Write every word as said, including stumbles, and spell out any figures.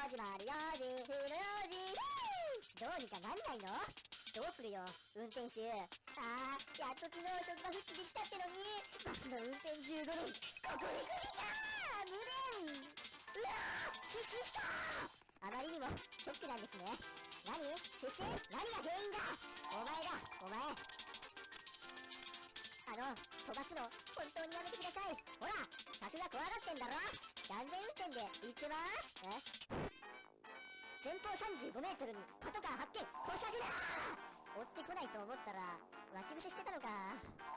始まるよじ、ふるよじ。どうにかなんないの？どうするよ、運転手。あー、やっと昨日職場復帰できたってのに、バスの運転中ドロン、ここでクビかー無念。うわー、失神したー。あまりにもショックなんですね。何？失神？何が原因だ？お前だ、お前。あの、飛ばすの、本当にやめてください。ほら、客が怖がってんだろ。断然運転で行ってまーす。え？前方さんじゅうごメートルにパトカー発見。咀嚼だー。追ってこないと思ったら、脇伏せしてたのか。